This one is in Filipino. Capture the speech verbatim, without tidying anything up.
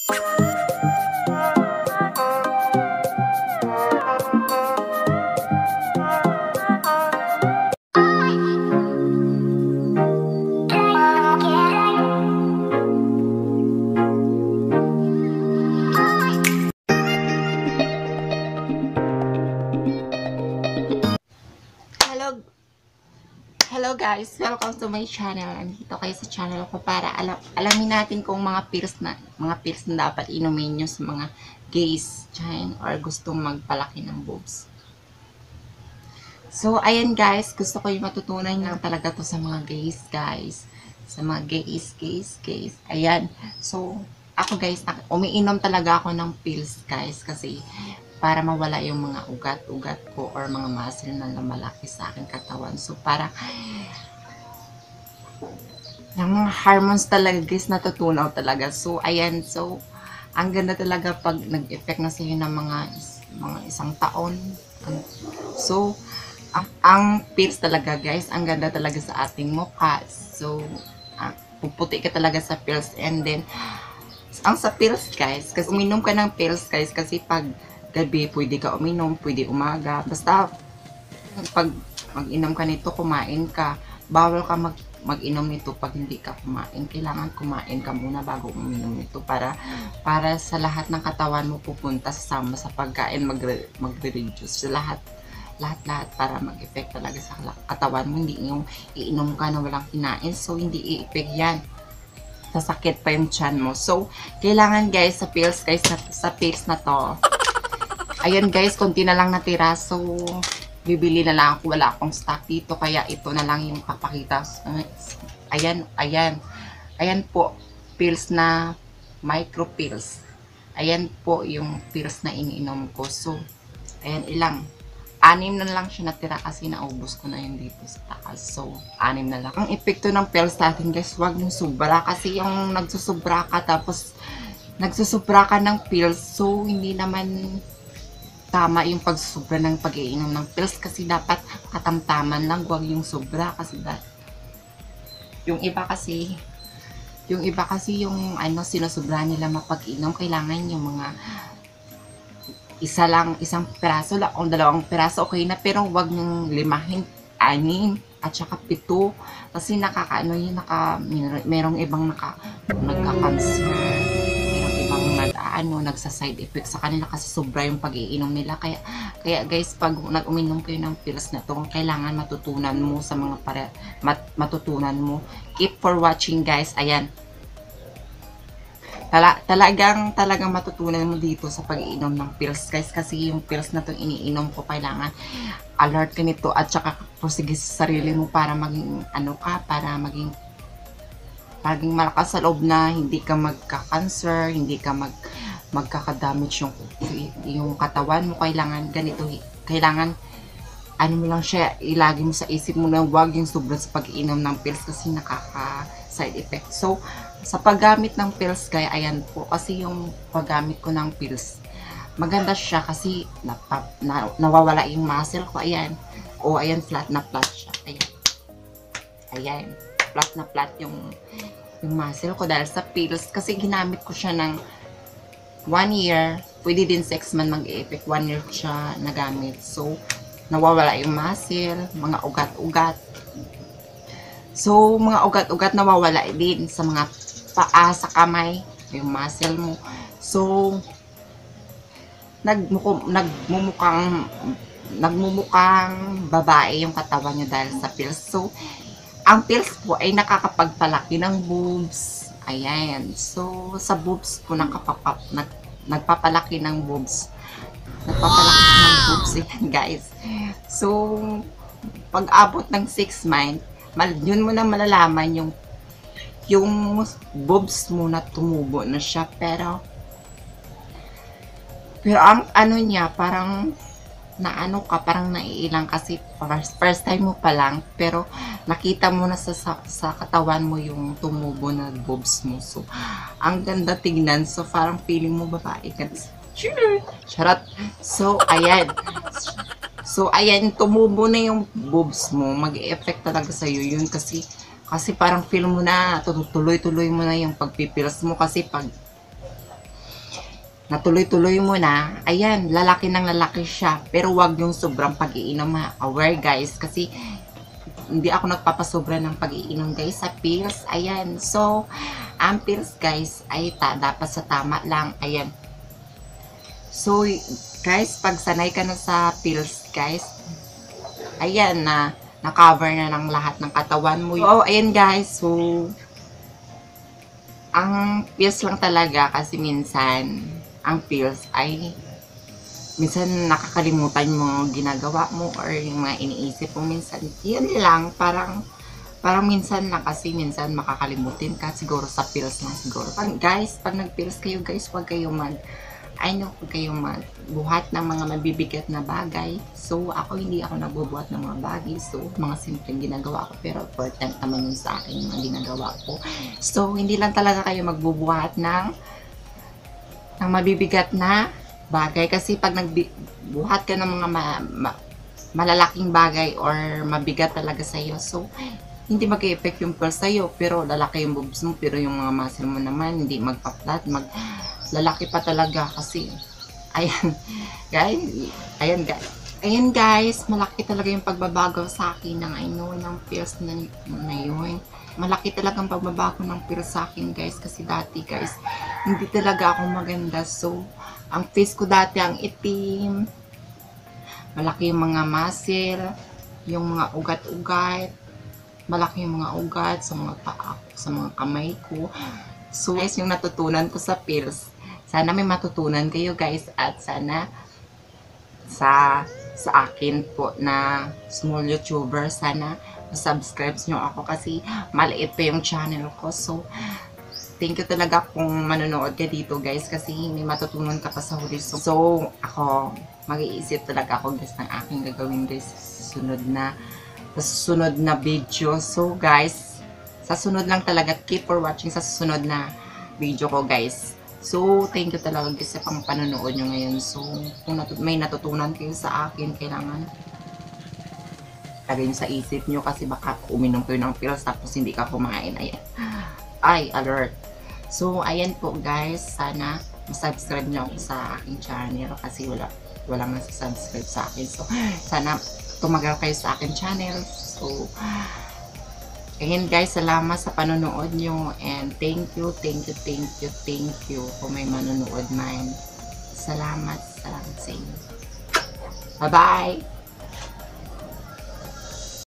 Hello guys, welcome to my channel. Andito kayo sa channel ko para alam, alamin natin kung mga pills na mga pills na dapat inumin nyo sa mga gays dyan or gustong magpalaki ng boobs. So ayan guys, gusto ko yung matutunan lang talaga to sa mga gays guys. Sa mga gays, gays, gays. Ayan. So ako guys, umiinom talaga ako ng pills guys kasi para mawala yung mga ugat-ugat ko or mga muscle na lumalaki sa aking katawan. So, para yung mga hormones talaga guys, natutunaw talaga. So, ayan. So, ang ganda talaga pag nag-effect na sa'yo ng mga, mga isang taon. So, ang, ang pills talaga guys, ang ganda talaga sa ating mukha. So, ah, puputi ka talaga sa pills. And then, ang sa pills guys, kasi uminom ka ng pills guys, kasi pag gabi, pwede ka uminom, pwede umaga. Basta, pag mag-inom ka nito, kumain ka. Bawal ka mag mag-inom nito pag hindi ka kumain. Kailangan kumain ka muna bago uminom nito para para sa lahat ng katawan mo pupunta sama sa pagkain, magre-reduce sa lahat lahat-lahat para mag-effect talaga sa katawan mo. Hindi yung iinom ka na walang kinain. So, hindi i-effect yan. Sasakit pa yung tiyan mo. So, kailangan guys, sa pills guys, sa, sa pills na to, ayan guys, konti na lang natira. So, bibili na lang ako. Wala akong stock dito. Kaya ito na lang yung kapakita. Ayan, ayan. Ayan po, pills na micro pills. Ayan po yung pills na iniinom ko. So, ayan ilang. Anim na lang siya natira kasi naubos ko na yun dito sa taas. So, anim na lang. Ang epekto ng pills natin guys, wag yung sobra. Kasi yung nagsusubra ka tapos nagsusubra ka ng pills. So, hindi naman tama yung pagsobra ng pag-iinom ng pills kasi dapat katamtaman lang, huwag yung sobra kasi that, yung iba kasi yung iba kasi yung ano sinusobra nila mapag-inom, kailangan yung mga isa lang, isang piraso lang o dalawang piraso okay na, pero huwag yung limahin, anim at saka pito kasi nakakaano yun, naka, merong ibang naka nagka-cancer, ano, nagsa-side effect sa kanila kasi sobra yung pag-iinom nila. Kaya, kaya guys, pag nag-uminom kayo ng pills na to, kailangan matutunan mo sa mga para, mat, matutunan mo. Keep for watching guys. Ayan. Tala, talagang, talagang matutunan mo dito sa pag-iinom ng pills guys. Kasi yung pills na to iniinom ko, kailangan alert ka nito at saka prosige sa sarili mo para maging, ano ka, para maging maging malakas sa loob na hindi ka magka-cancer, hindi ka mag magkaka-damage yung yung katawan mo. Kailangan ganito, kailangan ano mo lang siya, ilagi mo sa isip mo na huwag yung sobra sa pag-inom ng pills kasi nakaka side effect. So sa paggamit ng pills kaya ayan po, kasi yung paggamit ko ng pills maganda siya kasi napa, na, nawawala yung muscle ko. Ayan, o oh, ayan, flat na flat siya. Ayan, ayan, flat na flat yung yung muscle ko dahil sa pills kasi ginamit ko siya ng one year, pwede din six months mag-effect, one year ko siya nagamit. So, nawawala yung muscle, mga ugat-ugat. So, mga ugat-ugat nawawala din sa mga paa, sa kamay, yung muscle mo. So, nagmuko, nagmumukhang nagmumukhang babae yung katawan nyo dahil sa pills. So, ang pills po ay nakakapagpalaki ng boobs. Ayan. So, sa boobs po nakapapap, nag, nagpapalaki ng boobs. Nagpapalaki wow! ng boobs yan, guys. So, pag abot ng six months, mal, yun mo na malalaman yung yung boobs mo na tumubo na siya. Pero, pero ang ano niya, parang na ano ka, parang naiilang kasi first, first time mo pa lang, pero nakita mo na sa, sa, sa katawan mo yung tumubo na boobs mo. So, ang ganda tignan. So, parang feeling mo babae ka. Charot. So, ayan. So, ayan, tumubo na yung boobs mo. Mag-e-effect talaga sa'yo yun kasi, kasi parang feel mo na, tuloy-tuloy mo na yung pagpipils mo kasi pag natuloy-tuloy mo na, ayan, lalaki ng lalaki siya. Pero wag yung sobrang pag-iinom, ha. Aware guys, kasi hindi ako nagpapasobra ng pag-iinom guys sa pills. Ayan, so, ang pills guys ay ta, dapat sa tama lang. Ayan. So, guys, pag sanay ka na sa pills guys, ayan na, na-cover na ng lahat ng katawan mo. Oh, ayan guys, so, ang pills lang talaga kasi minsan, ang pills ay minsan nakakalimutan mo ginagawa mo or yung mga iniisip mo minsan. Yan lang, parang parang minsan na kasi minsan makakalimutin ka siguro sa pills lang siguro. Pag, guys, pag nag-pills kayo guys, wag kayo mag I know, huwag kayong magbuhat ng mga mabibigat na bagay. So, ako hindi ako nagbubuhat ng mga bagay. So, mga simpleng ginagawa ko. Pero, important naman yun sa akin yung mga ginagawa ko. So, hindi lang talaga kayo magbubuhat ng, ng mabibigat na bagay. Kasi, pag nagbuhat ka ng mga ma, ma, malalaking bagay or mabigat talaga sa'yo, so, hindi mag-e-effect yung pulse sa'yo. Pero, lalaki yung boobs mo. Pero, yung mga muscle mo naman, hindi magpa-flat, mag lalaki pa talaga kasi ayan guys ayan guys ayan guys malaki talaga yung pagbabago sa akin ng I know ng pills na, na yun. Malaki talagang pagbabago ng pills sa akin guys kasi dati guys hindi talaga ako maganda. So ang face ko dati ang itim, malaki yung mga muscle, yung mga ugat-ugat, malaki yung mga ugat sa mga paa ko, sa mga kamay ko. So guys, yung natutunan ko sa pills, sana may matutunan kayo guys at sana sa sa akin po na small YouTuber, sana subscribe nyo ako kasi maliit pa yung channel ko. So, thank you talaga kung manonood ka dito guys kasi may matutunan ka pa sa huli. So, so ako, mag-iisip talaga ako guys ng aking gagawin guys sa susunod na sa susunod na video. So guys, sa sunod lang talaga, keep for watching sa susunod na video ko guys. So, thank you talaga guys sa pang panonood nyo ngayon. So, kung natut may natutunan kayo sa akin, kailangan lagay sa isip nyo kasi baka uminom kayo ng pills tapos hindi ka kumain. Ayan. Ay, alert. So, ayan po guys. Sana subscribe nyo ako sa aking channel kasi wala walang nasa-subscribe sa akin. So, sana tumagal kayo sa aking channel. So, again guys, salamat sa panonood nyo and thank you, thank you, thank you, thank you kung may manonood man. Salamat, salamat sa inyo. Bye-bye!